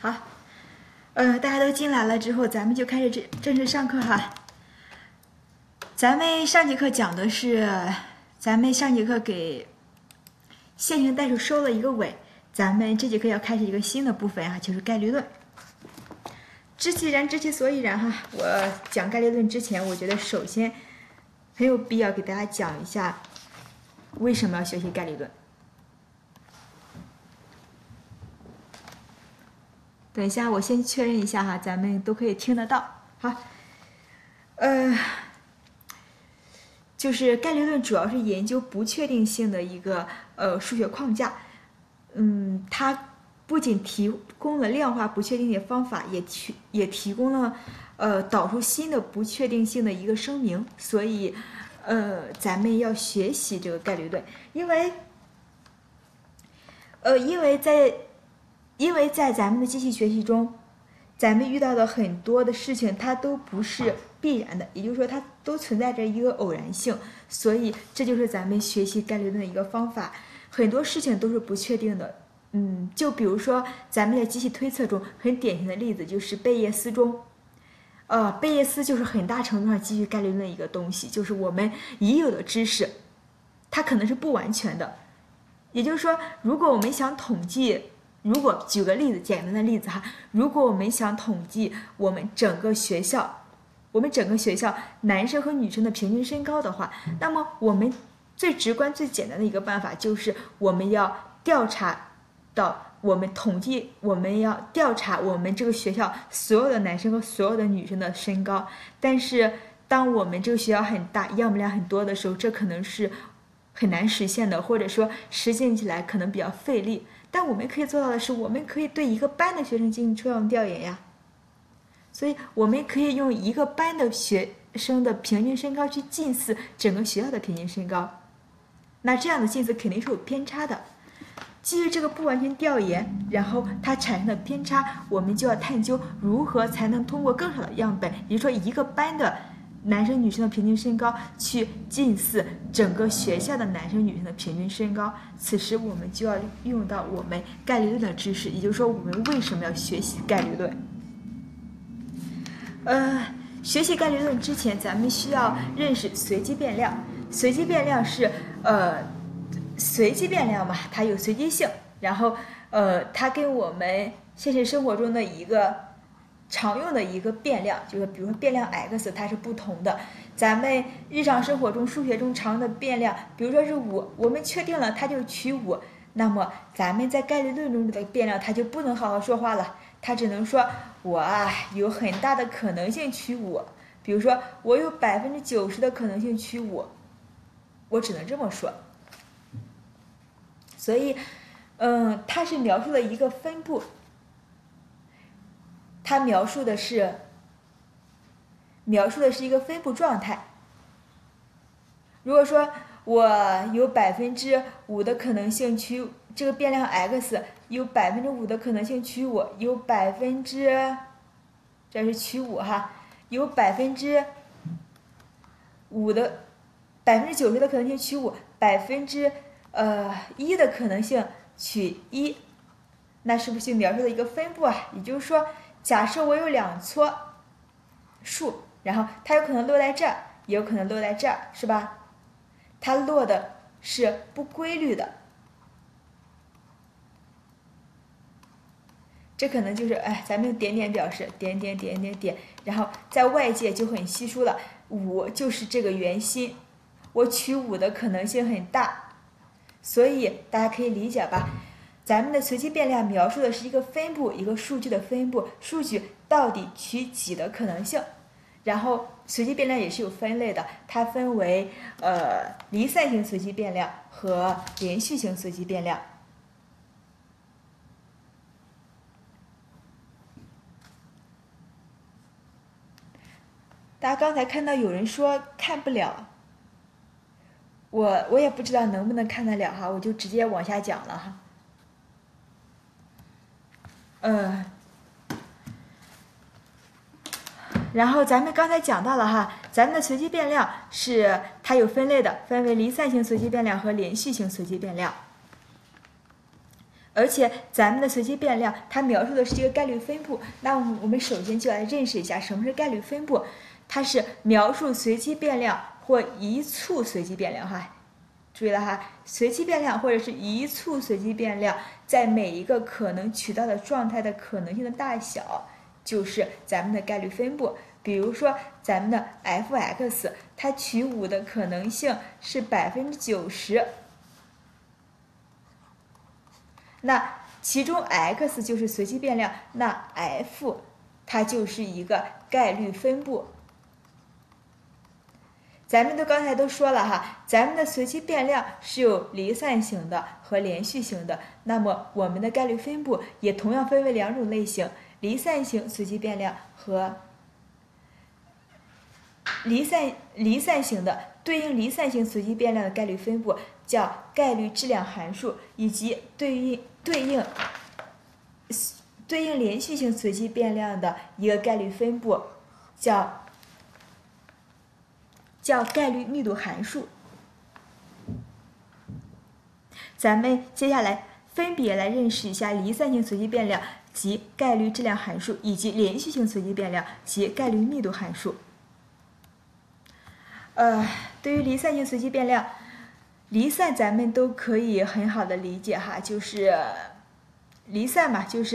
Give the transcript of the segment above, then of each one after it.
好，大家都进来了之后，咱们就开始正式上课哈。咱们上节课讲的是，咱们上节课给线性代数收了一个尾，咱们这节课要开始一个新的部分啊，就是概率论。知其然，知其所以然哈。我讲概率论之前，我觉得首先很有必要给大家讲一下为什么要学习概率论。等一下，我先确认一下哈，咱们都可以听得到。好，就是概率论主要是研究不确定性的一个数学框架。它不仅提供了量化不确定的方法，也提供了导出新的不确定性的一个声明。所以咱们要学习这个概率论，因为在咱们的机器学习中，咱们遇到的很多的事情，它都不是必然的，也就是说，它都存在着一个偶然性。所以，这就是咱们学习概率论的一个方法。很多事情都是不确定的。就比如说，咱们在机器推测中，很典型的例子就是贝叶斯中。贝叶斯就是很大程度上基于概率论的一个东西，就是我们已有的知识，它可能是不完全的。也就是说，如果我们想统计，如果举个例子，简单的例子哈，如果我们想统计我们整个学校男生和女生的平均身高的话，那么我们最直观、最简单的一个办法就是我们要调查我们调查我们这个学校所有的男生和所有的女生的身高。但是当我们这个学校很大，样本量很多的时候，这可能是很难实现的，或者说实现起来可能比较费力。但我们可以做到的是，我们可以对一个班的学生进行抽样调研呀。所以我们可以用一个班的学生的平均身高去近似整个学校的平均身高。那这样的近似肯定是有偏差的。基于这个不完全调研，然后它产生的偏差，我们就要探究如何才能通过更少的样本，也就是说一个班的男生女生的平均身高去近似整个学校的男生女生的平均身高。此时我们就要用到我们概率论的知识，也就是说我们为什么要学习概率论。学习概率论之前，咱们需要认识随机变量。随机变量是随机变量嘛，它有随机性，然后它跟我们现实生活中的一个常用的一个变量，就是比如说变量 x， 它是不同的。咱们日常生活中数学中常用的变量，比如说是5，我们确定了它就取5，那么咱们在概率论中的变量它就不能好好说话了，它只能说我有很大的可能性取5，比如说我有90%的可能性取5，我只能这么说。所以它是描述了一个分布，它描述的是一个分布状态。如果说我有5%的可能性取这个变量 x， 有5%的可能性取5，有这是取5哈，有90%的可能性取5，1%的可能性取1，那是不是描述了一个分布啊？也就是说，假设我有2撮数，然后它有可能落在这儿，也有可能落在这儿，是吧？它落的是不规律的，这可能就是咱们用点点表示，点，然后在外界就很稀疏了。5就是这个圆心，我取5的可能性很大，所以大家可以理解吧？咱们的随机变量描述的是一个分布，一个数据的分布，数据到底取几的可能性。然后随机变量也是有分类的，它分为离散型随机变量和连续型随机变量。大家刚才看到有人说看不了，我也不知道能不能看得了哈，我就直接往下讲了哈。然后咱们刚才讲到了哈，咱们的随机变量是它有分类的，分为离散型随机变量和连续型随机变量。 而且咱们的随机变量它描述的是一个概率分布，那我们首先就来认识一下什么是概率分布。它是描述随机变量或一簇随机变量哈，注意了哈，随机变量或者是一簇随机变量在每一个可能取到的状态的可能性的大小，就是咱们的概率分布。比如说咱们的 f(x) 它取5的可能性是90%，那其中 x 就是随机变量，那 f 它就是一个概率分布。咱们刚才都说了哈，咱们的随机变量是有离散型的和连续型的，那么我们的概率分布也同样分为2种类型：离散型随机变量和离散型的。对应离散型随机变量的概率分布叫概率质量函数，以及对应连续性随机变量的一个概率分布叫概率密度函数。咱们接下来分别来认识一下离散性随机变量及概率质量函数，以及连续性随机变量及概率密度函数。对于离散性随机变量，离散咱们都可以很好的理解哈，就是离散嘛，就是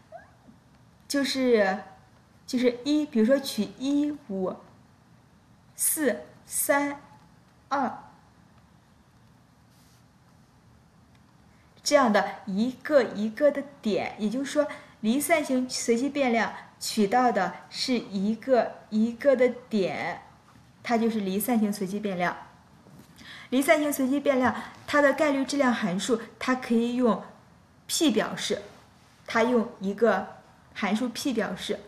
比如说取1、5、4、3、2这样的一个一个的点，也就是说，离散型随机变量取到的是一个一个的点，它就是离散型随机变量。离散型随机变量它的概率质量函数，它可以用 p 表示，它用一个函数 p 表示，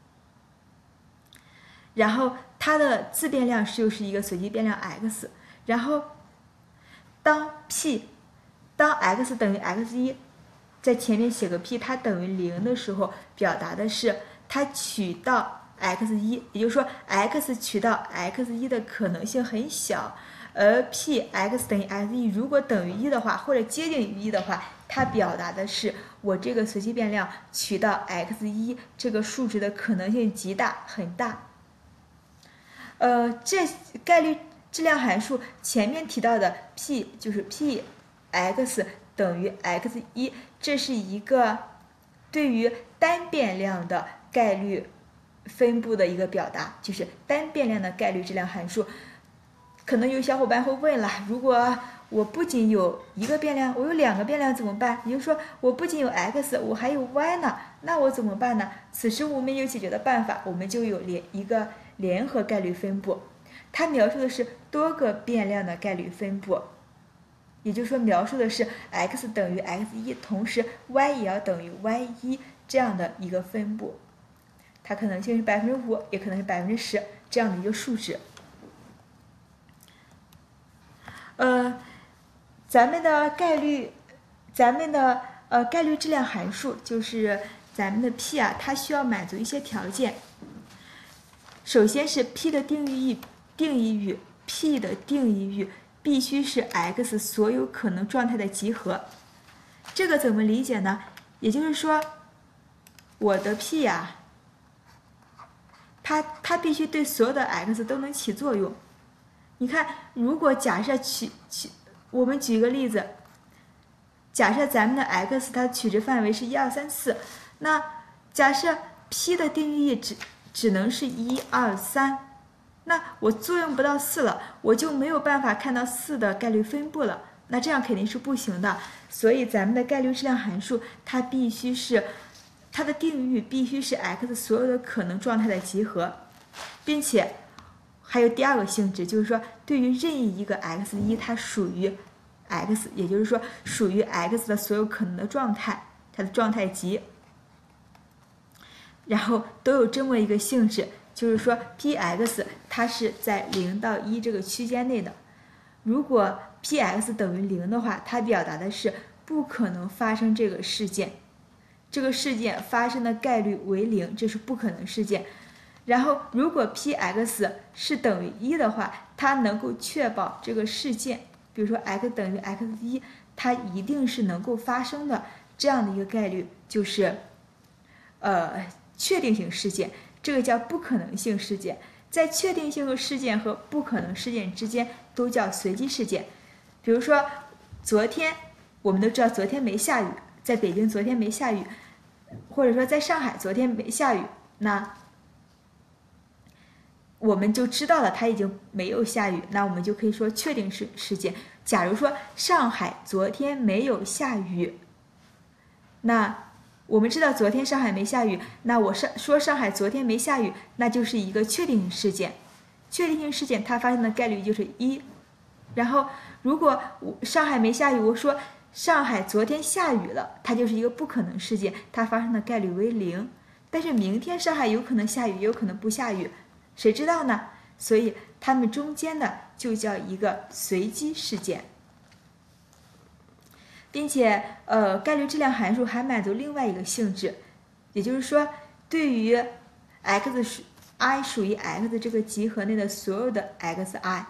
然后它的自变量就是一个随机变量 x， 然后当 x 等于 x1， 在前面写个 p， 它等于0的时候，表达的是它取到 x1， 也就是说 x 取到 x1 的可能性很小，而 p(x 等于 x1) 如果等于1的话，或者接近于1的话，它表达的是我这个随机变量取到 x1 这个数值的可能性极大，很大。这概率质量函数前面提到的 p 就是 p(x 等于 x1)， 这是一个对于单变量的概率分布的一个表达，就是单变量的概率质量函数。可能有小伙伴会问了，如果我不仅有一个变量，我有2个变量怎么办？也就是说，我不仅有 x， 我还有 y 呢，那我怎么办呢？此时我们有解决的办法，我们就有一个联合概率分布，它描述的是多个变量的概率分布，也就是说描述的是 x 等于 x1， 同时 y 也要等于 y1 这样的一个分布，它可能性是5%，也可能是10%这样的一个数值。咱们的概率质量函数就是咱们的 p 啊，它需要满足一些条件。首先是 p 的定义域 ，p 的定义域必须是 x 所有可能状态的集合。这个怎么理解呢？也就是说，我的 p 啊，它必须对所有的 x 都能起作用。你看，如果假设我们举一个例子，假设咱们的 x 它取值范围是1、2、3、4，那假设 p 的定义域只能是1、2、3，那我作用不到4了，我就没有办法看到4的概率分布了，那这样肯定是不行的。所以咱们的概率质量函数它的定义域必须是 x 所有的可能状态的集合，并且还有第2个性质，就是说对于任意一个 x1， 它属于 x， 也就是说属于 x 的所有可能的状态，它的状态集，然后都有这么一个性质，就是说 p(x) 它是在0到1这个区间内的。如果 p(x) 等于0的话，它表达的是不可能发生这个事件，这个事件发生的概率为0，这是不可能事件。然后如果 p(x) 是等于1的话，它能够确保这个事件，比如说 x 等于 x1， 它一定是能够发生的。 这样的一个概率就是确定性事件，这个叫不可能性事件。在确定性事件和不可能事件之间都叫随机事件。比如说昨天我们都知道昨天没下雨，在北京昨天没下雨，或者说在上海昨天没下雨，那我们就知道了它已经没有下雨，那我们就可以说确定事件。假如说上海昨天没有下雨，那我们知道昨天上海没下雨，那我说上海昨天没下雨，那就是一个确定性事件。确定性事件它发生的概率就是1。然后如果上海没下雨，我说上海昨天下雨了，它就是一个不可能事件，它发生的概率为0。但是明天上海有可能下雨，也有可能不下雨，谁知道呢？所以它们中间的就叫一个随机事件。并且概率质量函数还满足另外一个性质，也就是说对于 i 属于 x 这个集合内的所有的 xi，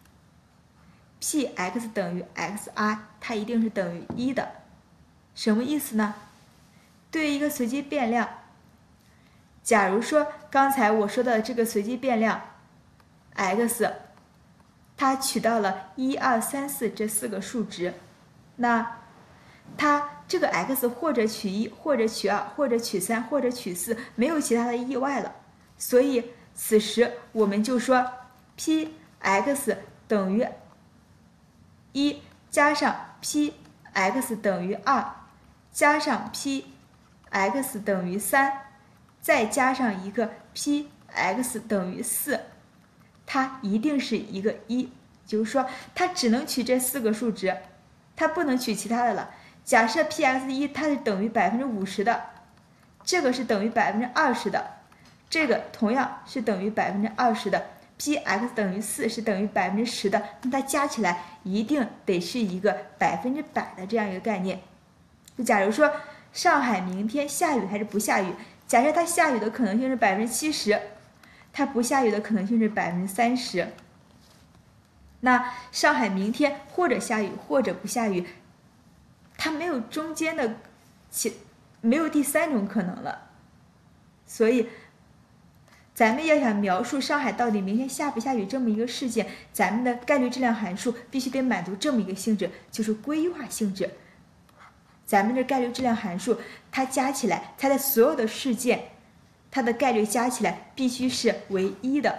px 等于 xi 它一定是等于1的。什么意思呢？对于一个随机变量，假如说刚才我说的这个随机变量 x 它取到了1、2、3、4这4个数值，那它这个 x 或者取1，或者取2，或者取3，或者取4，没有其他的意外了。所以此时我们就说 px 等于1加上 px 等于2加上 px 等于3，再加上一个 px 等于4，它一定是一个1，就是说它只能取这4个数值，它不能取其他的了。假设 px1 它是等于50%的，这个是等于20%的，这个同样是等于20%的， px 等于4是等于10%的，那它加起来一定得是一个100%的这样一个概念。就假如说上海明天下雨还是不下雨，假设它下雨的可能性是70%，它不下雨的可能性是30%。那上海明天或者下雨或者不下雨，它没有中间的没有第3种可能了。所以咱们要想描述上海到底明天下不下雨这么一个事件，咱们的概率质量函数必须得满足这么一个性质，就是规划性质。咱们的概率质量函数它加起来，它的所有的事件它的概率加起来必须是为1的。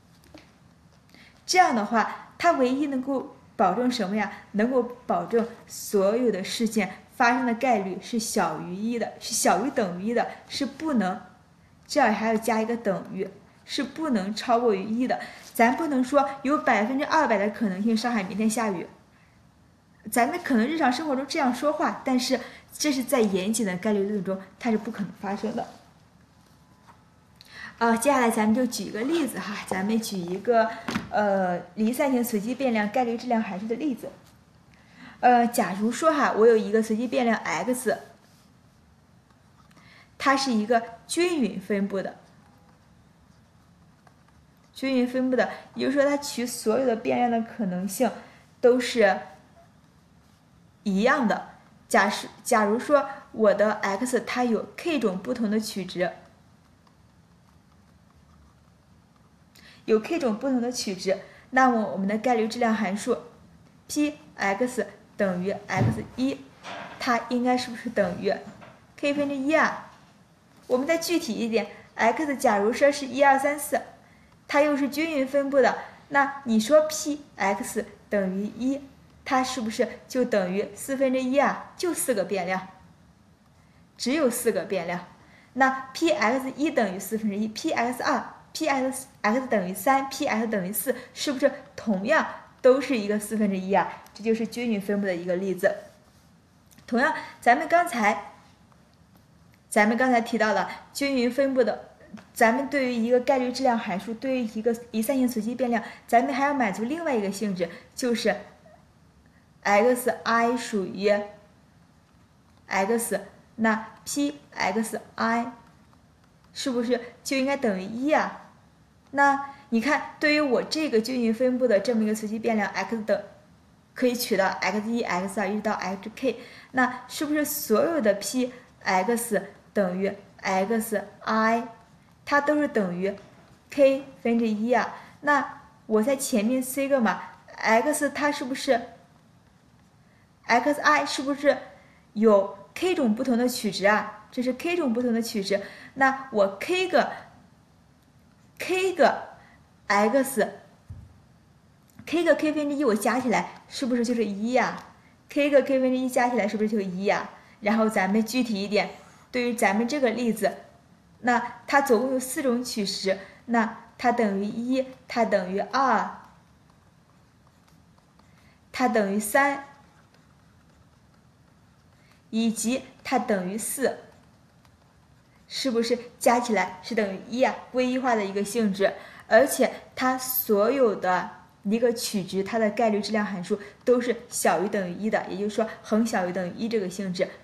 这样的话它唯一能够保证什么呀？能够保证所有的事件发生的概率是小于1的，是小于等于1的，是不能，这儿还要加一个等于，是不能超过于1的。咱不能说有200%的可能性上海明天下雨，咱们可能日常生活中这样说话，但是这是在严谨的概率论中它是不可能发生的。接下来咱们就举一个例子哈，咱们举一个离散性随机变量概率质量函数的例子。假如说哈，我有一个随机变量 x， 它是一个均匀分布的，也就是说它取所有的变量的可能性都是一样的。假如说我的 x 它有 k 种不同的取值，那么我们的概率质量函数 px 等于 x1， 它应该是不是等于 k1啊？我们再具体一点 ，x 假如说是1、2、3、4，它又是均匀分布的，那你说 px 等于1，它是不是就等于1/4啊？就4个变量，只有4个变量。那 px1 等于1/4 ，px2。px 等于3 ，px 等于4，是不是同样都是一个1/4啊？这就是均匀分布的一个例子。同样，咱们刚才提到了均匀分布的，咱们对于一个概率质量函数，对于一个离散性随机变量，咱们还要满足另外一个性质，就是 xi 属于 x， 那 pxi 是不是就应该等于1啊？那你看，对于我这个均匀分布的这么一个随机变量 x 的可以取到 x1、x2 一直到 xk， 那是不是所有的 p(x) 等于 xi， 它都是等于 k 分之一啊？那我在前面 c 个嘛 x 它是不是 xi 是不是有 k 种不同的取值啊？这是 k 种不同的取值，那我 k 个 x，k 个 k 分之一我加起来是不是就是1呀？k 个 k 分之一加起来是不是就1呀？然后咱们具体一点，对于咱们这个例子，那它总共有4种取值，那它等于1，它等于2，它等于3，以及它等于4，是不是加起来是等于1呀？归一化的一个性质，而且它所有的一个取值，它的概率质量函数都是小于等于1的，也就是说恒小于等于1这个性质。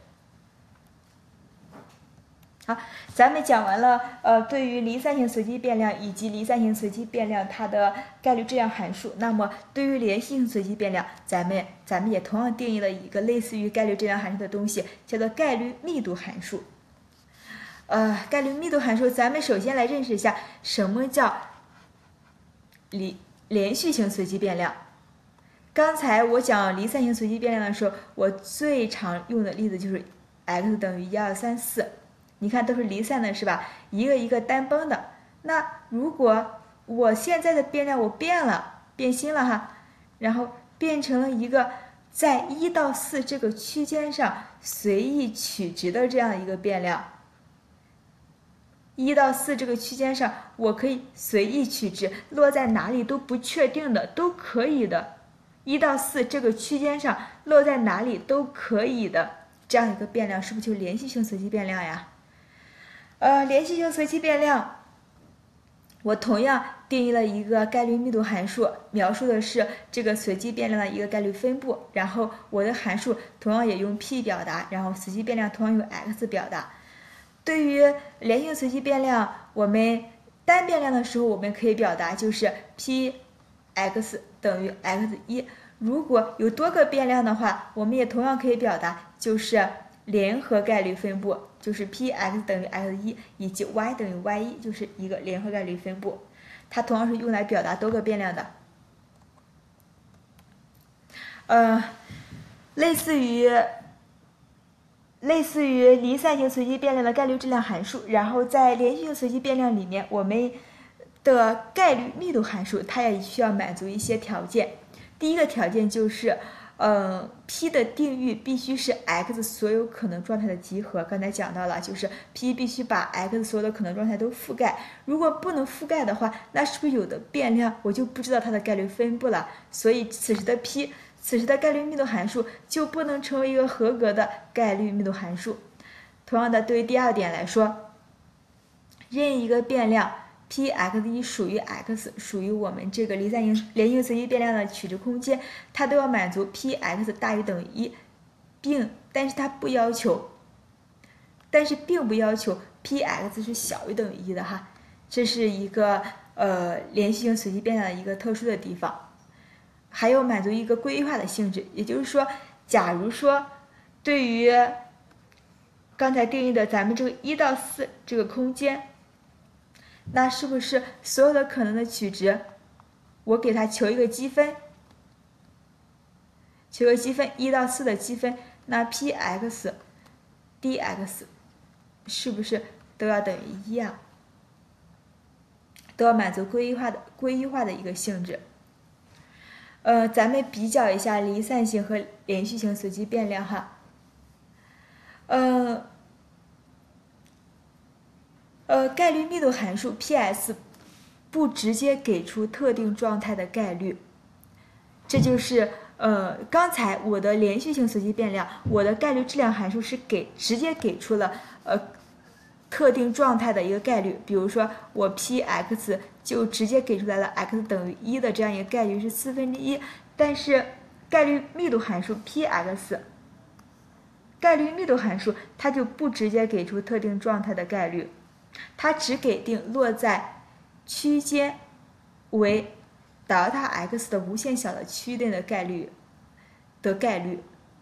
好，咱们讲完了对于离散性随机变量以及离散性随机变量它的概率质量函数。那么对于连续性随机变量，咱们也同样定义了一个类似于概率质量函数的东西，叫做概率密度函数。概率密度函数，咱们首先来认识一下什么叫连续性随机变量。刚才我讲离散性随机变量的时候，我最常用的例子就是 x 等于1、2、3、4。你看都是离散的是吧？一个一个单崩的。那如果我现在的变量我变心了哈，然后变成了一个在1到4这个区间上随意取值的这样一个变量。1到4这个区间上，我可以随意取值，落在哪里都不确定的，都可以的。1到4这个区间上落在哪里都可以的，这样一个变量是不是就连续性随机变量呀？连续性随机变量，我同样定义了一个概率密度函数，描述的是这个随机变量的一个概率分布。然后我的函数同样也用 p 表达，然后随机变量同样用 x 表达。对于连续性随机变量，我们单变量的时候，我们可以表达就是 p(x) 等于 x1。如果有多个变量的话，我们也同样可以表达就是联合概率分布，就是 p(x) 等于 x1 以及 y 等于 y1，就是一个联合概率分布。它同样是用来表达多个变量的。类似于离散性随机变量的概率质量函数，然后在连续性随机变量里面，我们的概率密度函数它也需要满足一些条件。第一个条件就是，P 的定域必须是 x 所有可能状态的集合。刚才讲到了，就是 P 必须把 x 所有的可能状态都覆盖。如果不能覆盖的话，那是不是有的变量我就不知道它的概率分布了？所以此时的概率密度函数就不能成为一个合格的概率密度函数。同样的，对于第二点来说，任意一个变量 p(x1) 属于 x， 属于我们这个离散性连续随机变量的取值空间，它都要满足 p(x) 大于等于1，但是并不要求 p(x) 是小于等于1的哈。这是一个连续性随机变量的一个特殊的地方。还有满足一个归一化的性质，也就是说，假如说对于刚才定义的咱们这个1到4这个空间，那是不是所有的可能的取值，我给它求一个积分，1到4的积分，那 p(x) dx 是不是都要等于1啊？都要满足归一化的一个性质。咱们比较一下离散性和连续性随机变量哈。概率密度函数 Ps 不直接给出特定状态的概率，这就是刚才我的连续性随机变量，我的概率质量函数是直接给出了特定状态的一个概率，比如说我 px 就直接给出来了 x 等于1的这样一个概率是1/4，但是概率密度函数 px， 概率密度函数它就不直接给出特定状态的概率，它只给定落在区间为德尔塔 x 的无限小的区域内的概率。 的概率。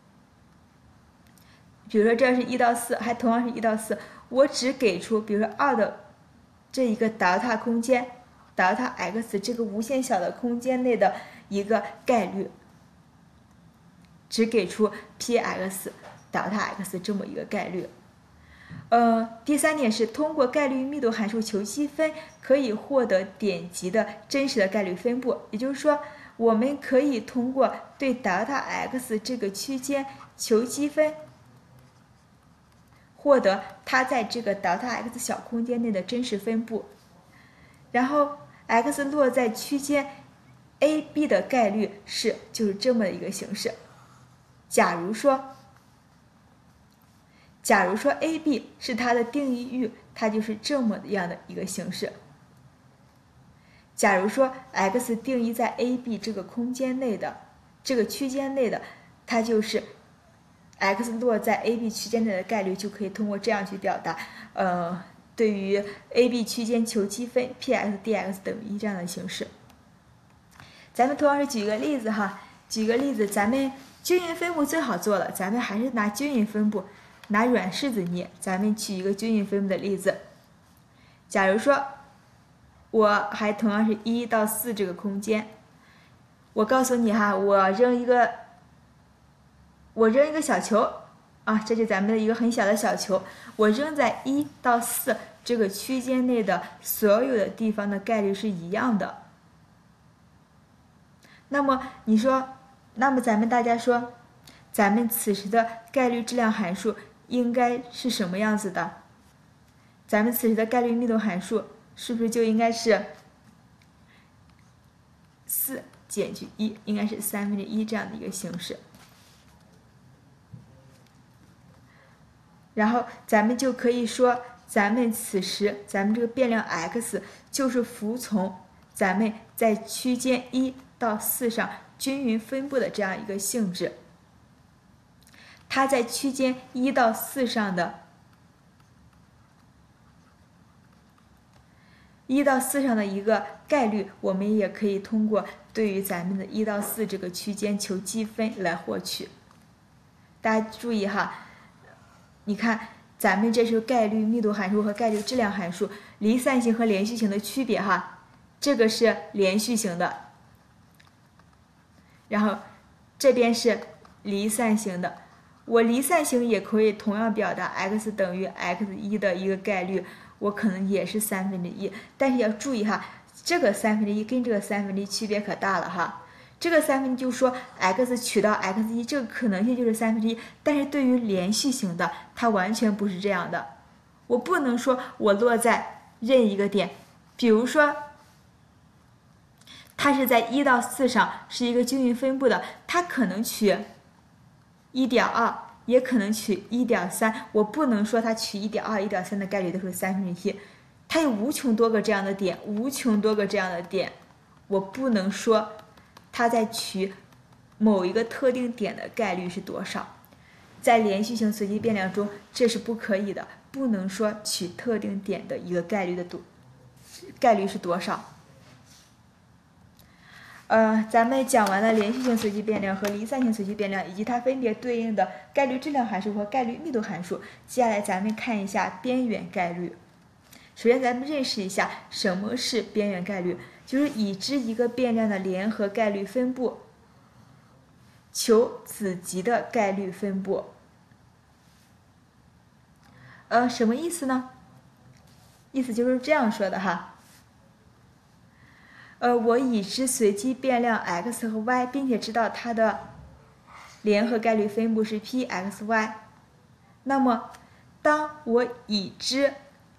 比如说这是1到4，还同样是1到4，我只给出比如说2的这一个德尔塔空间，德尔塔 x 这个无限小的空间内的一个概率，只给出 px 德尔塔 x 这么一个概率。第3点是通过概率密度函数求积分可以获得点集的真实的概率分布，也就是说，我们可以通过对德尔塔 x 这个区间求积分，获得它在这个德尔塔 x 小空间内的真实分布。然后 x 落在区间 a、b 的概率就是这么的一个形式。假如说 a、b 是它的定义域，它就是这么样的一个形式。假如说 x 定义在 a、b 这个空间内的这个区间内的，它就是 x 落在 a、b 区间内的概率，就可以通过这样去表达。对于 a、b 区间求积分 ，px dx 等于1这样的形式。咱们同样是举一个例子哈，举个例子，咱们均匀分布最好做了，咱们还是拿均匀分布，拿软式子捏。咱们举一个均匀分布的例子，假如说我还同样是1到4这个空间，我告诉你哈，我扔一个小球啊，这是咱们的一个很小的小球，我扔在1到4这个区间内的所有的地方的概率是一样的。那么你说，咱们大家说，咱们此时的概率质量函数应该是什么样子的？咱们此时的概率密度函数是不是就应该是4减去1，应该是1/3这样的一个形式。然后咱们就可以说，咱们此时咱们这个变量 x 就是服从咱们在区间1到4上均匀分布的这样一个性质。它在区间1到4上的一个概率，我们也可以通过对于咱们的1到4这个区间求积分来获取。大家注意哈，你看咱们这是概率密度函数和概率质量函数离散型和连续型的区别哈，这个是连续型的，然后这边是离散型的。我离散型也可以同样表达 x 等于 x1的一个概率，我可能也是1/3，但是要注意哈，这个1/3跟这个1/3区别可大了哈。这个1/3就是说 x 取到 x1，这个可能性就是1/3，但是对于连续型的，它完全不是这样的。我不能说我落在任一个点，比如说它是在1到4上是一个均匀分布的，它可能取1.2，也可能取1.3，我不能说它取1.2、1.3的概率都是1/3，它有无穷多个这样的点，我不能说它在取某一个特定点的概率是多少。在连续型随机变量中，这是不可以的，不能说取特定点的一个概率是多少。咱们讲完了连续性随机变量和离散性随机变量，以及它分别对应的概率质量函数和概率密度函数。接下来咱们看一下边缘概率。首先咱们认识一下什么是边缘概率，就是已知一个变量的联合概率分布，求子集的概率分布。什么意思呢？意思就是这样说的哈。我已知随机变量 x 和 y， 并且知道它的联合概率分布是 pxy。那么，当我已知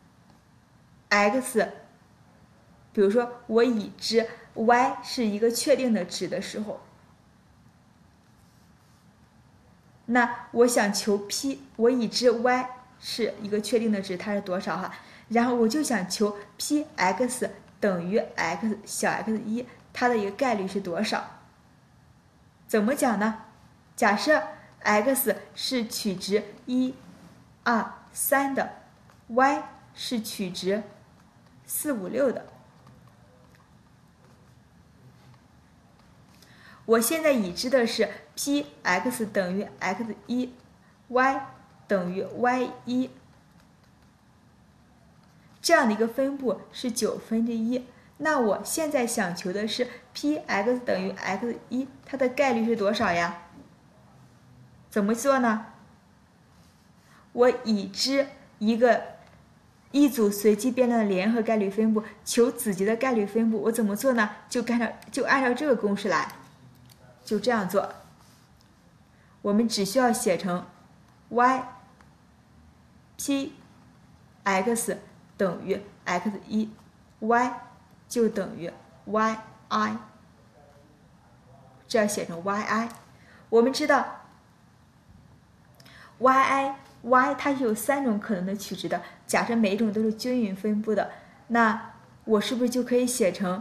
x， 比如说我已知 y 是一个确定的值的时候，那我想求 p， 我已知 y 是一个确定的值，它是多少哈？然后我就想求 px。等于 x 小 x1， 它的一个概率是多少？怎么讲呢？假设 x 是取值1、2、3的 ，y 是取值4、5、6的。我现在已知的是 px 等于 x1，y 等于 y1，这样的一个分布是1/9。那我现在想求的是 px 等于 x1，它的概率是多少呀？怎么做呢？我已知一组随机变量的联合概率分布，求子集的概率分布，我怎么做呢？就按照这个公式来，就这样做。我们只需要写成 y px 等于 x1，y 就等于 yi， 这样写成 yi。我们知道 y 它是有3种可能的取值的，假设每一种都是均匀分布的，那我是不是就可以写成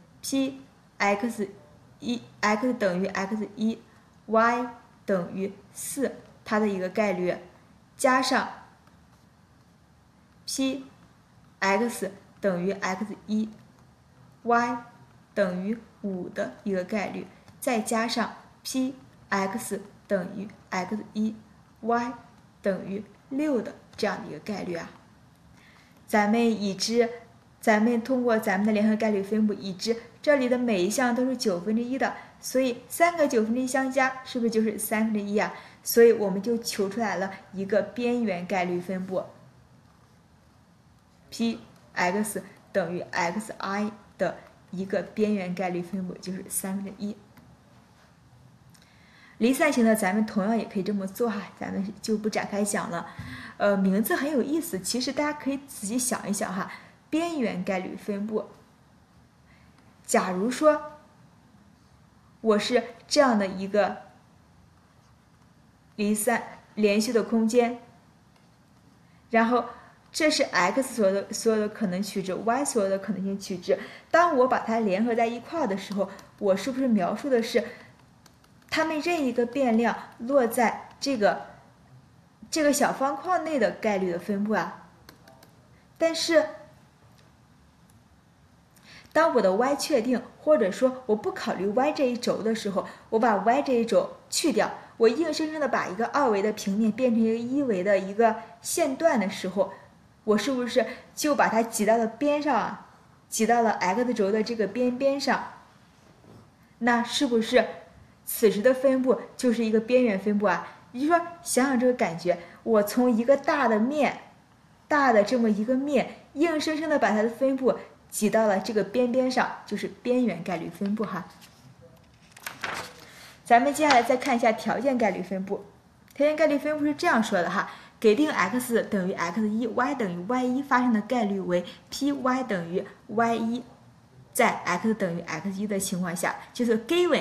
x等于 x1，y 等于4，它的一个概率，加上 px 等于 x1，y 等于5的一个概率，再加上 px 等于 x1，y 等于6的这样的一个概率啊。咱们通过咱们的联合概率分布已知，这里的每一项都是1/9的，所以3个1/9相加，是不是就是1/3啊？所以我们就求出来了一个边缘概率分布 ，px 等于 xi 的一个边缘概率分布就是1/3。离散型的咱们同样也可以这么做哈，咱们就不展开讲了。名字很有意思，其实大家可以仔细想一想哈，边缘概率分布。假如说我是这样的一个离散连续的空间，然后这是 x 所有的可能取值 ，y 所有的可能性取值。当我把它联合在一块的时候，我是不是描述的是它们任意一个变量落在这个小方框内的概率的分布啊？但是当我的 y 确定，或者说我不考虑 y 这一轴的时候，我把 y 这一轴去掉，我硬生生的把一个2维的平面变成一个1维的一个线段的时候，我是不是就把它挤到了边上啊？挤到了 x 轴的这个边上？那是不是此时的分布就是一个边缘分布啊？也就是说，想想这个感觉，我从一个大的这么一个面，硬生生的把它的分布挤到了这个边上，就是边缘概率分布哈。咱们接下来再看一下条件概率分布。条件概率分布是这样说的哈，给定 x 等于 x1，y 等于 y1 发生的概率为 py 等于 y1，在 x 等于 x1的情况下，就是 given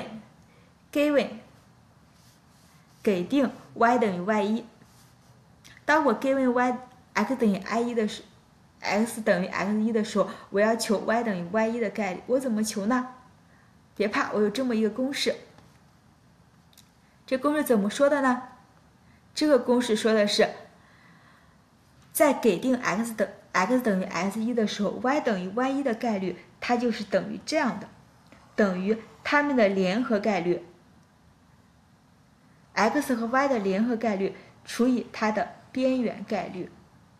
给定 y 等于 y1。当我 given x 等于 i1的时候，x 等于 x1的时候，我要求 y 等于 y1的概率，我怎么求呢？别怕，我有这么一个公式。这公式怎么说的呢？这个公式说的是，在给定 x 等于 x1的时候 ，y 等于 y1的概率，它就是等于这样的，等于它们的联合概率 ，x 和 y 的联合概率除以它的边缘概率。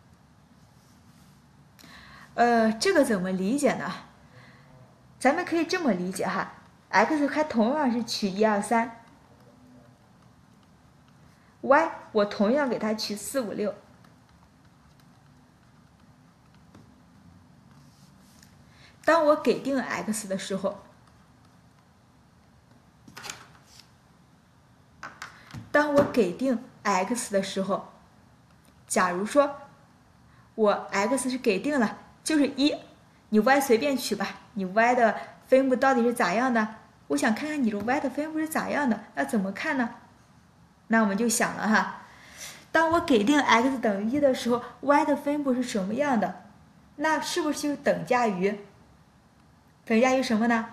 这个怎么理解呢？咱们可以这么理解哈 ，x 它同样是取1、2、3，y 我同样给它取4、5、6。当我给定 x 的时候，假如说我 x 是给定了，就是1，你 y 随便取吧，你 y 的分布到底是咋样的？我想看看你这 y 的分布是咋样的，那怎么看呢？那我们就想了哈，当我给定 x 等于1的时候 ，y 的分布是什么样的？那是不是就等价于什么呢？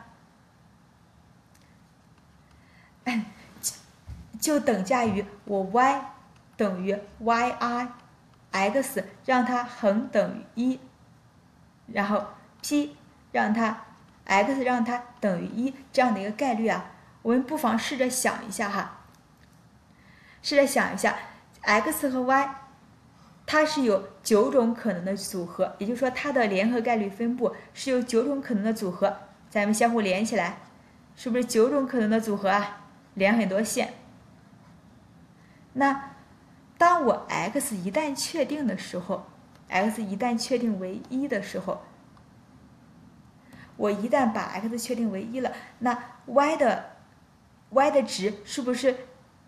就等价于我 y 等于 yi，x 让它恒等于1，然后 p 让它 x 让它等于1这样的一个概率啊。我们不妨试着想一下哈， 试着想一下 ，x 和 y， 它是有9种可能的组合，也就是说它的联合概率分布是有9种可能的组合，咱们相互连起来，是不是9种可能的组合啊？连很多线。那当我 x 一旦确定的时候 ，x 一旦确定为1的时候，我一旦把 x 确定为1了，那 y 的值是不是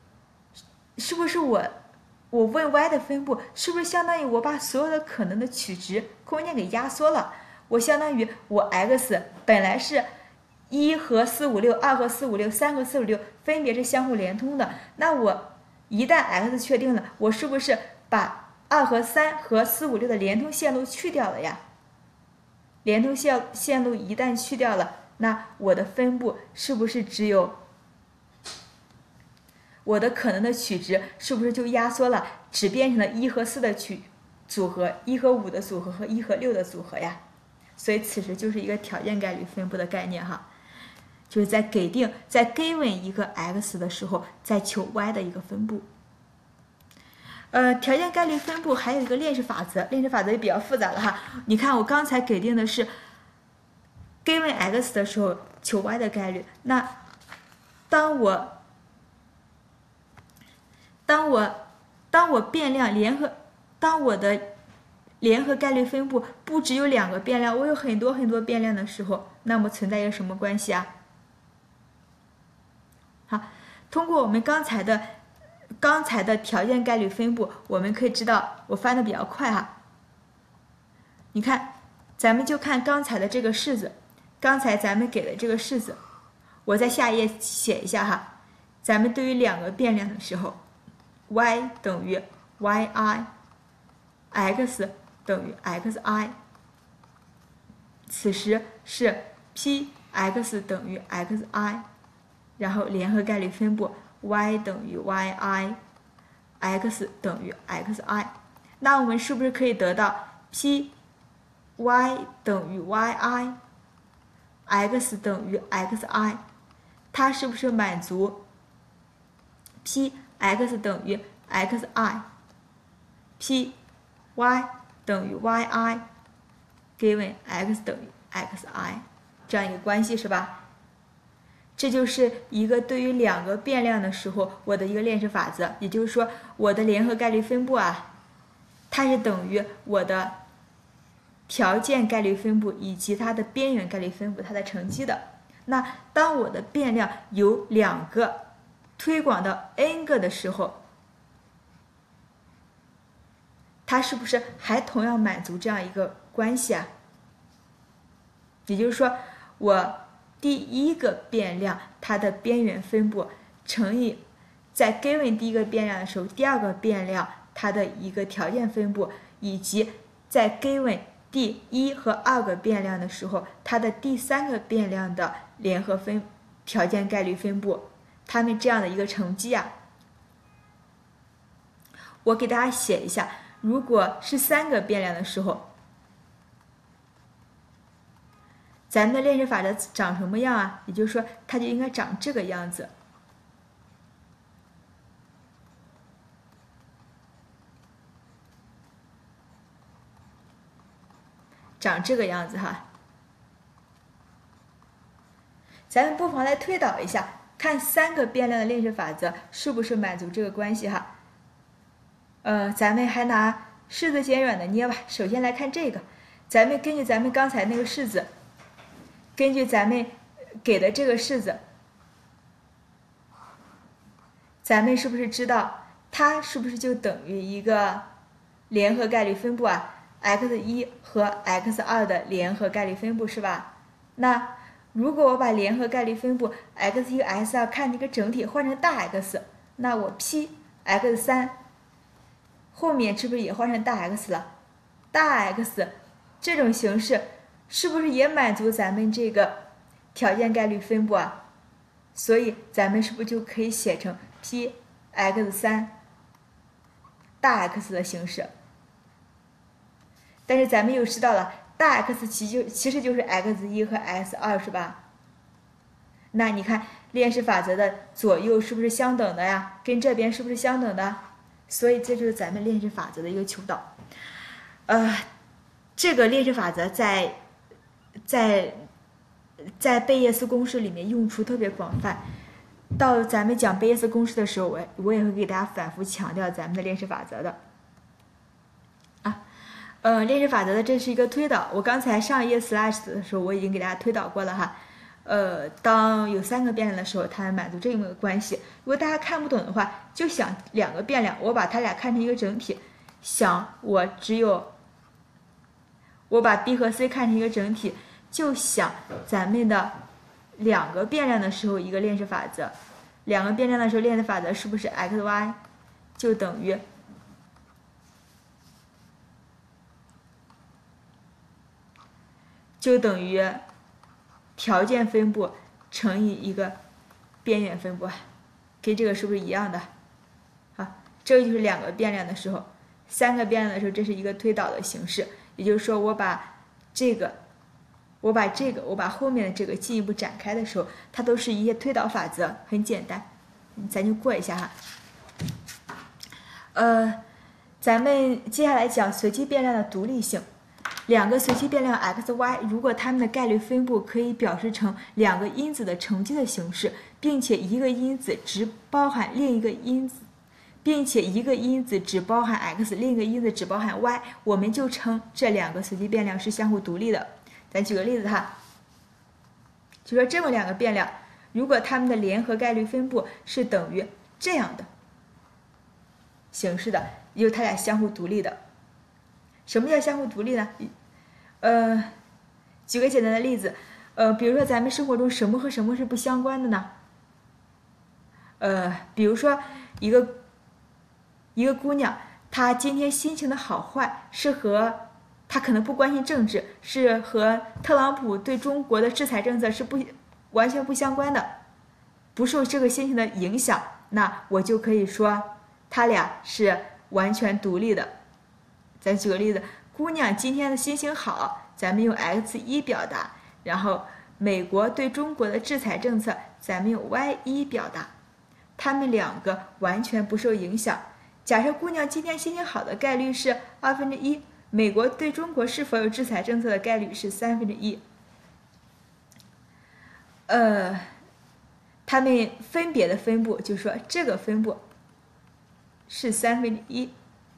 我问 y 的分布是不是相当于我把所有的可能的取值空间给压缩了？我相当于我 x 本来是1和456、2和456、3和456分别是相互连通的，那我一旦 x 确定了，我是不是把2和3和456的连通线路去掉了呀？连通线路一旦去掉了，那我的分布是不是只有我的可能的取值是不是就压缩了，只变成了1和4的组合、1和5的组合和1和6的组合呀？所以此时就是一个条件概率分布的概念哈，就是在given 一个 x 的时候，再求 y 的一个分布。条件概率分布还有一个链式法则，链式法则也比较复杂了哈。你看我刚才给定的是 given x 的时候求 y 的概率，那当我变量当我的联合概率分布不只有2个变量，我有很多很多变量的时候，那么存在一个什么关系啊？好，通过我们刚才的条件概率分布，我们可以知道，我翻的比较快哈。你看，咱们就看刚才的这个式子，刚才咱们给的这个式子，我在下一页写一下哈。咱们对于2个变量的时候 ，y 等于 yi，x 等于 xi， 此时是 p(x) 等于 xi， 然后联合概率分布 y 等于 yi，x 等于 xi， 那我们是不是可以得到 p y 等于 yi，x 等于 xi， 它是不是满足 p x 等于 xi，p y 等于 yi， given x 等于 xi 这样一个关系是吧？这就是一个对于2个变量的时候我的一个链式法则，也就是说我的联合概率分布啊，它是等于我的条件概率分布以及它的边缘概率分布它的乘积的。那当我的变量有2个推广到 n 个的时候，它是不是还同样满足这样一个关系啊？也就是说，我第一个变量它的边缘分布乘以在 given 第一个变量的时候，第2个变量它的一个条件分布，以及在 given 第1和2个变量的时候，它的第3个变量的联合条件概率分布，它们这样的一个乘积啊。我给大家写一下，如果是3个变量的时候，咱们的链式法则长什么样啊？也就是说，它就应该长这个样子。长这个样子哈。咱们不妨来推导一下，看3个变量的链式法则是不是满足这个关系哈。咱们还拿式子减软的捏吧。首先来看这个，咱们根据咱们刚才那个式子，根据咱们给的这个式子，咱们是不是知道它是不是就等于一个联合概率分布啊 ？x1 和 x2的联合概率分布是吧？那如果我把联合概率分布 x1 x2 看这个整体换成大 X， 那我 p(x3) 后面是不是也换成大 X 了？大 X 这种形式是不是也满足咱们这个条件概率分布啊？所以咱们是不是就可以写成 p(x3) 大 X 的形式？但是咱们又知道了，大 X 其实就是 x1 和 x2 是吧？那你看链式法则的左右是不是相等的呀？跟这边是不是相等的？所以这就是咱们链式法则的一个求导。这个链式法则在贝叶斯公式里面用处特别广泛。到咱们讲贝叶斯公式的时候，我也会给大家反复强调咱们的链式法则的。链式法则的这是一个推导，我刚才上一页 slash 的时候我已经给大家推导过了哈。当有3个变量的时候，它满足这么个关系。如果大家看不懂的话，就想2个变量，我把它俩看成一个整体，想我把 B 和 C 看成一个整体，就想咱们的2个变量的时候一个链式法则，2个变量的时候链式法则是不是 xy 就等于条件分布乘以一个边缘分布，跟这个是不是一样的？好，这个就是2个变量的时候，3个变量的时候，这是一个推导的形式。也就是说，我把后面的这个进一步展开的时候，它都是一些推导法则，很简单，咱就过一下哈。咱们接下来讲随机变量的独立性。2个随机变量 x、y， 如果它们的概率分布可以表示成2个因子的乘积的形式，并且一个因子只包含另一个因子，并且一个因子只包含 x， 另一个因子只包含 y， 我们就称这2个随机变量是相互独立的。咱举个例子哈，就说这么2个变量，如果它们的联合概率分布是等于这样的形式的，也就是它俩相互独立的。什么叫相互独立呢？举个简单的例子，比如说咱们生活中什么和什么是不相关的呢？比如说一个姑娘，她今天心情的好坏是和她可能不关心政治，是和特朗普对中国的制裁政策是完全不相关的，不受这个心情的影响，那我就可以说她俩是完全独立的。咱举个例子，姑娘今天的心情好，咱们用 x1 表达，然后美国对中国的制裁政策，咱们用 y1 表达，它们2个完全不受影响。假设姑娘今天心情好的概率是1/2，美国对中国是否有制裁政策的概率是1/3。它们分别的分布，就是说这个分布是1/3。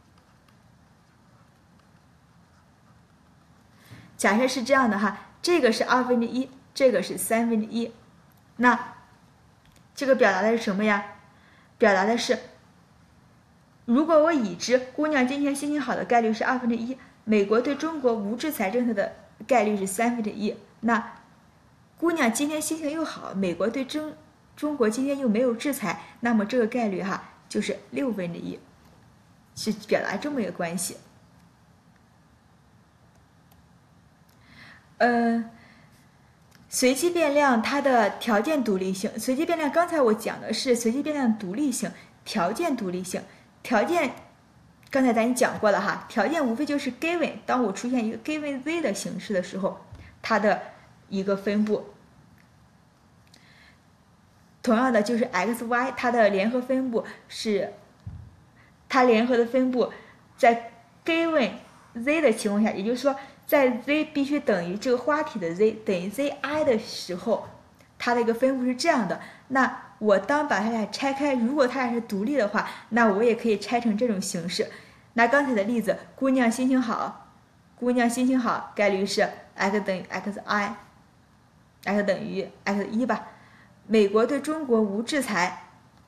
假设是这样的哈，这个是1/2，这个是1/3，那这个表达的是什么呀？表达的是，如果我已知姑娘今天心情好的概率是1/2，美国对中国无制裁政策的概率是1/3，那姑娘今天心情又好，美国对中国今天又没有制裁，那么这个概率哈就是1/6，是表达这么一个关系。随机变量它的条件独立性，随机变量刚才我讲的是随机变量独立性、条件独立性。条件刚才咱已经讲过了哈，条件无非就是 given， 当我出现一个 given z 的形式的时候，它的一个分布。同样的就是 x、y， 它的联合分布是，它联合的分布在 given z 的情况下，也就是说，在 z 必须等于这个花体的 z 等于 zi 的时候，它的一个分布是这样的。那我当把它俩拆开，如果它俩是独立的话，那我也可以拆成这种形式。拿刚才的例子，姑娘心情好，概率是 x 等于 xi，x 等于 x1吧。美国对中国无制裁，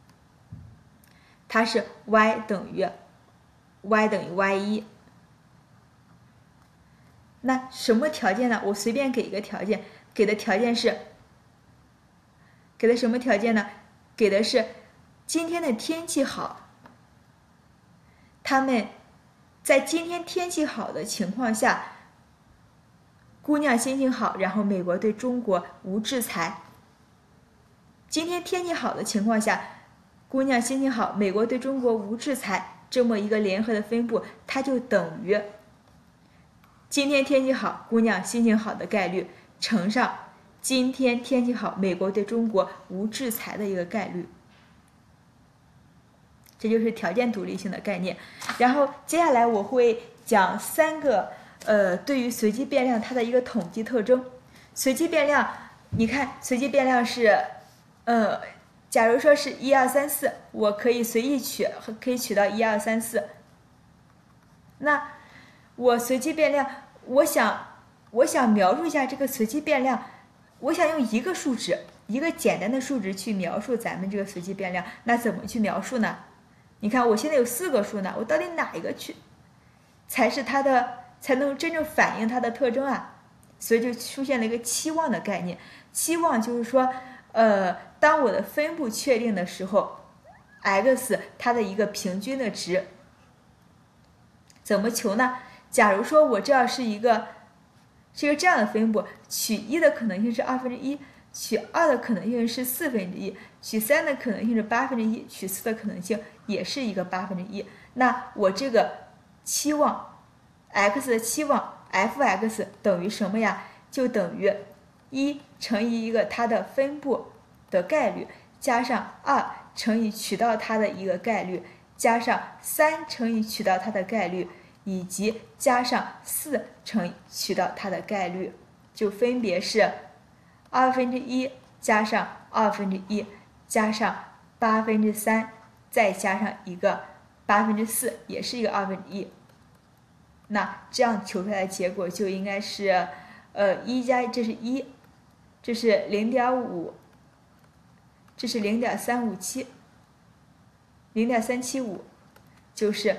它是 y 等于 y1。那什么条件呢？我随便给一个条件，给的条件是，给的什么条件呢？给的是今天的天气好，他们在今天天气好的情况下，姑娘心情好，然后美国对中国无制裁。今天天气好的情况下，姑娘心情好，美国对中国无制裁，这么一个联合的分布，它就等于今天天气好，姑娘心情好的概率乘上今天天气好，美国对中国无制裁的一个概率。这就是条件独立性的概念。然后接下来我会讲3个对于随机变量它的一个统计特征。随机变量，你看随机变量是假如说是1、2、3、4，我可以随意取，可以取到1、2、3、4。那我随机变量，我想描述一下这个随机变量，我想用一个数值，一个简单的数值去描述咱们这个随机变量，那怎么去描述呢？你看我现在有4个数呢，我到底哪一个才能真正反映它的特征啊？所以就出现了一个期望的概念。期望就是说，当我的分布确定的时候 ，x 它的一个平均的值怎么求呢？假如说我这样是一个这样的分布，取1的可能性是1/2，取2的可能性是1/4，取3的可能性是1/8，取4的可能性也是一个1/8。那我这个期望 x 的期望 f(x) 等于什么呀？就等于1乘以一个它的分布的概率，加上2乘以取到它的一个概率，加上3乘以取到它的概率，以及加上4乘以取到它的概率，就分别是1/2加上1/2加上3/8，再加上一个4%，也是一个1/2。那这样求出来的结果就应该是1加这是1，这是0.5，这是0.357， 0.375，就是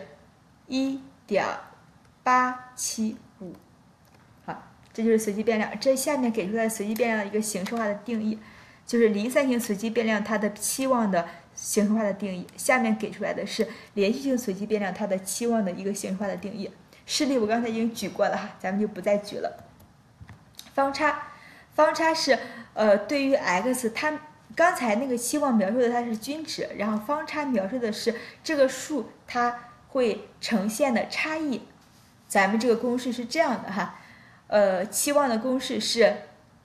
1.875。好，这就是随机变量。这下面给出来随机变量的一个形式化的定义，就是离散型随机变量它的期望的形式化的定义。下面给出来的是连续性随机变量它的期望的一个形式化的定义。示例我刚才已经举过了哈，咱们就不再举了。方差是对于 x， 它刚才那个期望描述的它是均值，然后方差描述的是这个数它会呈现的差异。咱们这个公式是这样的哈，期望的公式是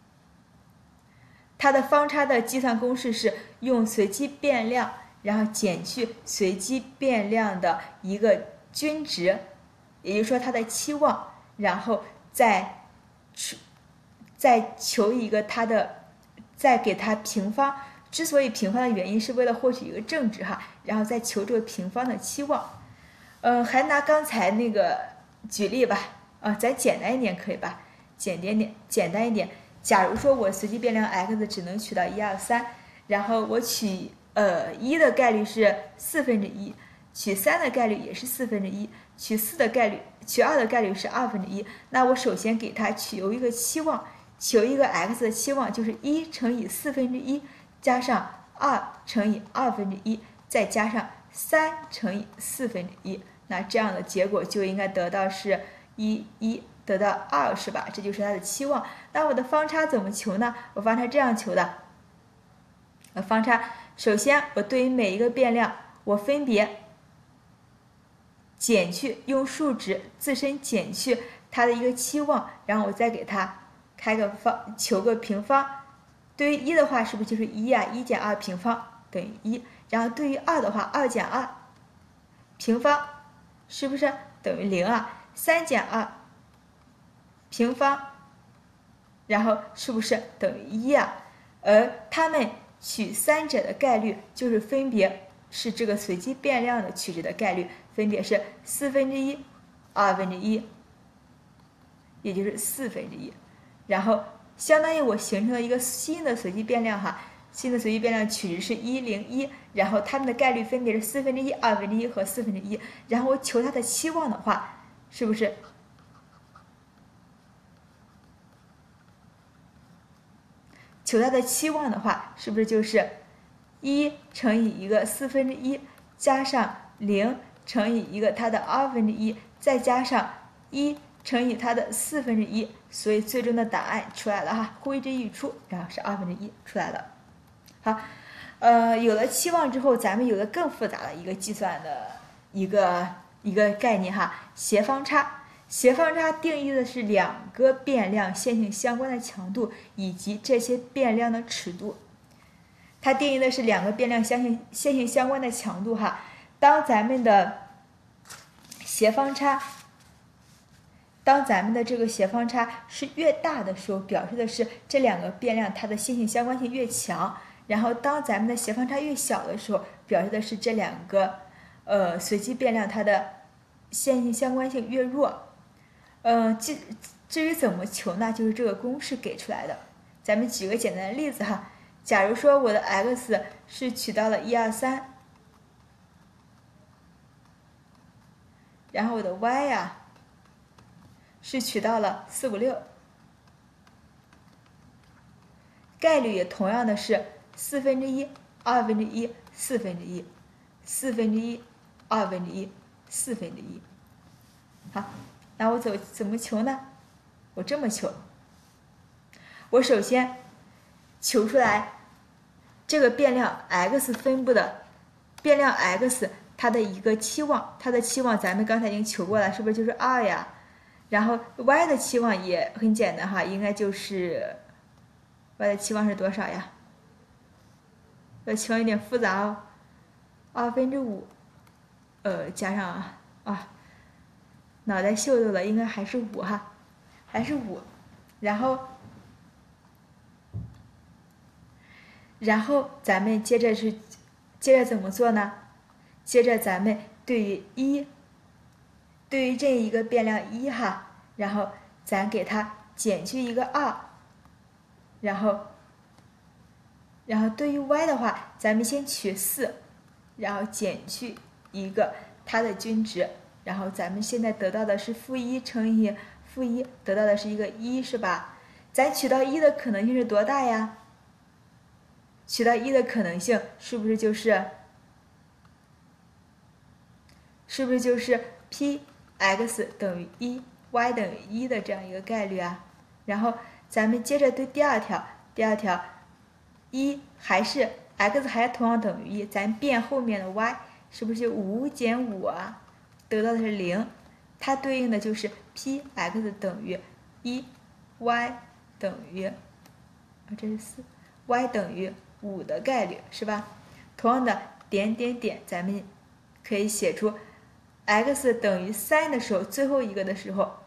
它的方差的计算公式是用随机变量，然后减去随机变量的一个均值。也就是说它的期望，然后再求一个它的，再给它平方。之所以平方的原因是为了获取一个正值哈，然后再求这个平方的期望。还拿刚才那个举例吧，咱简单一点可以吧？简单一点。假如说我随机变量 x 只能取到1、2、3，然后我取1的概率是1/4，取3的概率也是1/4，取4的概率，取2的概率是1/2。那我首先给它求一个期望，求一个 x 的期望就是1乘以1/4，加上2乘以1/2，再加上3乘以1/4。那这样的结果就应该得到是1，得到2是吧？这就是它的期望。那我的方差怎么求呢？我方差这样求的。方差首先我对于每一个变量，我分别减去，用数值自身减去它的一个期望，然后我再给它开个方，求个平方。对于1的话，是不是就是1呀？1减2平方等于1。然后对于2的话，2减2平方是不是等于0啊？3减2平方，然后是不是等于1啊？而它们取三者的概率就是分别是这个随机变量的取值的概率，分别是1/4、1/2，也就是1/4。然后相当于我形成了一个新的随机变量哈，新的随机变量取值是1、0、1，然后它们的概率分别是1/4、1/2和1/4。然后我求它的期望的话，是不是？求它的期望的话，是不是就是1乘以一个1/4，加上0乘以一个它的1/2，再加上1乘以它的1/4，所以最终的答案出来了哈，挥之欲出，然后是1/2出来了。好，有了期望之后，咱们有了更复杂的一个计算的一个概念哈，斜方差。 斜方差定义的是两个变量线性相关的强度以及这些变量的尺度。它定义的是两个变量线性相关的强度哈。当咱们的斜方差，当咱们的这个斜方差是越大的时候，表示的是这两个变量它的线性相关性越强。然后当咱们的斜方差越小的时候，表示的是这两个随机变量它的线性相关性越弱。至于怎么求呢？就是这个公式给出来的。咱们举个简单的例子哈，假如说我的 x 是取到了1、2、3，然后我的 y 呀是取到了4、5、6，概率也同样的是1/4、1/2、1/4、1/4、1/2、1/4。好，那我怎么求呢？我这么求，我首先求出来这个变量 x 分布的变量 x 它的一个期望，它的期望咱们刚才已经求过了，是不是就是2呀？然后 y 的期望也很简单哈，应该就是 y 的期望是多少呀？y 的期望有点复杂哦，2/5，加上脑袋秀逗了，应该还是5哈，还是5，然后咱们接着怎么做呢？接着咱们对于这一个变量1哈，然后咱给它减去一个2，然后对于 y 的话，咱们先取4，然后减去一个它的均值，然后咱们现在得到的是-1乘以-1，得到的是一个1，是吧？咱取到1的可能性是多大呀？取到1的可能性是不是就是 p(x) 等于1 y 等于1的这样一个概率啊？然后咱们接着对第二条，1还是 x 还同样等于1，咱变后面的 y 是不是就5减5啊？得到的是0，它对应的就是 p(x) 等于1 y 等于这是4 y 等于5的概率，是吧？同样的点点点，咱们可以写出 x 等于3的时候，最后一个的时候，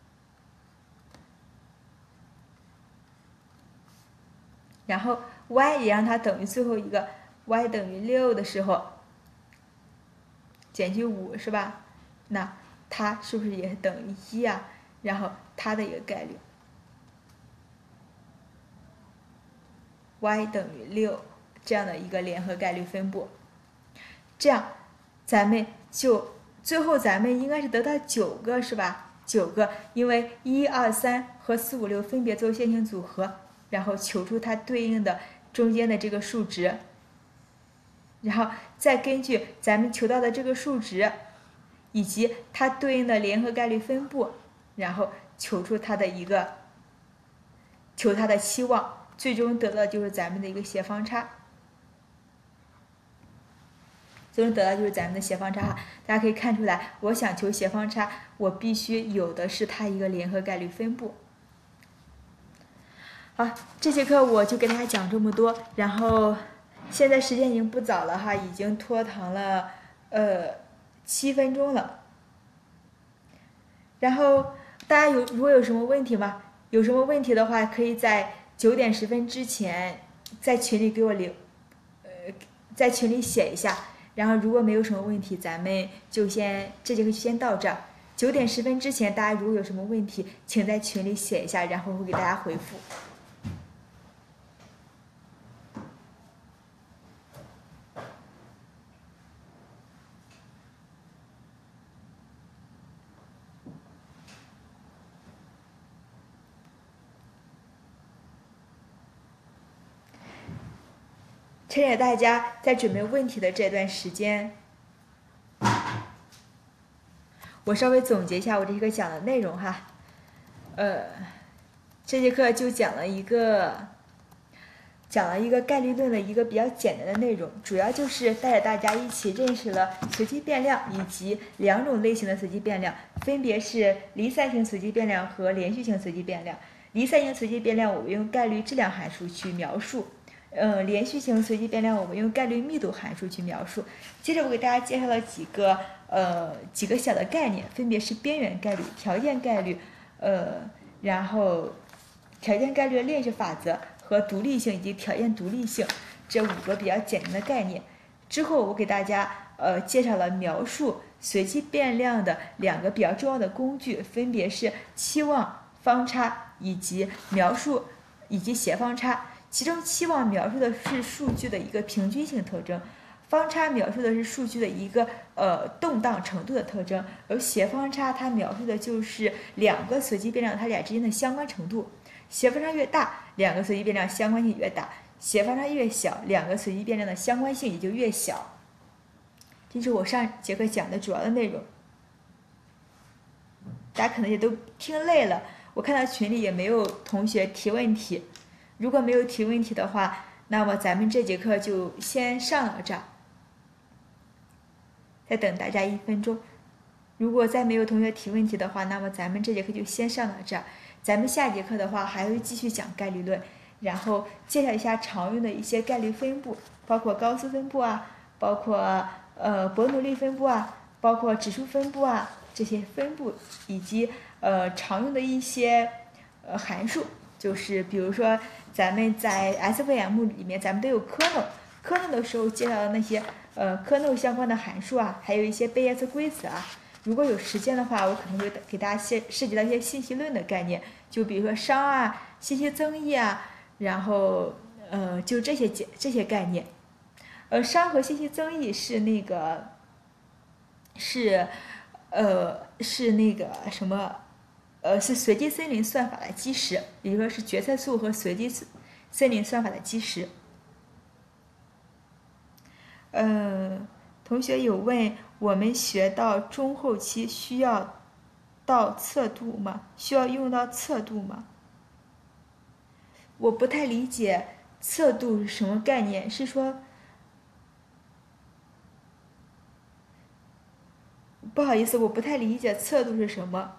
然后 y 也让它等于最后一个 y 等于6的时候，减去5，是吧？那它是不是也等于1啊？然后它的一个概率 y 等于6这样的一个联合概率分布，这样咱们就最后咱们应该是得到9个，是吧？9个，因为1、2、3和4、5、6分别做线性组合，然后求出它对应的中间的这个数值，然后再根据咱们求到的这个数值以及它对应的联合概率分布，然后求出它的期望，最终得到的就是咱们的一个斜方差。最终得到就是咱们的斜方差哈，大家可以看出来，我想求斜方差，我必须有的是它一个联合概率分布。好，这节课我就给大家讲这么多，然后现在时间已经不早了哈，已经拖堂了7分钟了。然后大家如果有什么问题吗？有什么问题的话，可以在9点10分之前在群里给我在群里写一下。然后如果没有什么问题，咱们就这节课就先到这儿。9点10分之前，大家如果有什么问题，请在群里写一下，然后我会给大家回复。趁着大家在准备问题的这段时间，我稍微总结一下我这节课讲的内容哈。这节课就讲了一个讲了一个概率论的一个比较简单的内容，主要就是带着大家一起认识了随机变量以及2种类型的随机变量，分别是离散型随机变量和连续型随机变量。离散型随机变量我们用概率质量函数去描述，连续型随机变量我们用概率密度函数去描述。接着我给大家介绍了几个小的概念，分别是边缘概率、条件概率，然后条件概率的链式法则和独立性以及条件独立性这5个比较简单的概念。之后我给大家介绍了描述随机变量的2个比较重要的工具，分别是期望、方差以及描述以及斜方差。其中期望描述的是数据的一个平均性特征，方差描述的是数据的一个动荡程度的特征，而斜方差它描述的就是2个随机变量它俩之间的相关程度。斜方差越大，2个随机变量相关性越大；斜方差越小，2个随机变量的相关性也就越小。这是我上节课讲的主要的内容，大家可能也都听累了。我看到群里也没有同学提问题，如果没有提问题的话，那么咱们这节课就先上到这儿，再等大家1分钟。如果再没有同学提问题的话，那么咱们这节课就先上到这儿。咱们下节课的话还会继续讲概率论，然后介绍一下常用的一些概率分布，包括高斯分布啊，包括伯努利分布啊，包括指数分布啊，这些分布以及常用的一些函数，就是比如说咱们在 SVM 里面咱们都有kernel的时候介绍的那些kernel 相关的函数啊，还有一些贝叶斯规则啊。如果有时间的话，我可能会给大家涉及到一些信息论的概念，就比如说熵啊、信息增益啊，然后就这些概念。熵和信息增益是那个是那个什么是随机森林算法的基石，也就是说是决策树和随机森林算法的基石。同学有问，我们学到中后期需要到测度吗？需要用到测度吗？我不太理解测度是什么概念，是说不好意思，我不太理解测度是什么。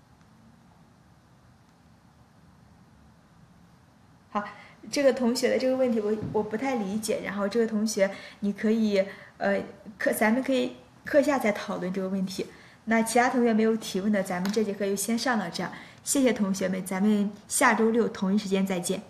好，这个同学的这个问题我不太理解，然后这个同学你可以咱们可以课下再讨论这个问题。那其他同学没有提问的，咱们这节课就先上到这儿，谢谢同学们，咱们下周6同一时间再见。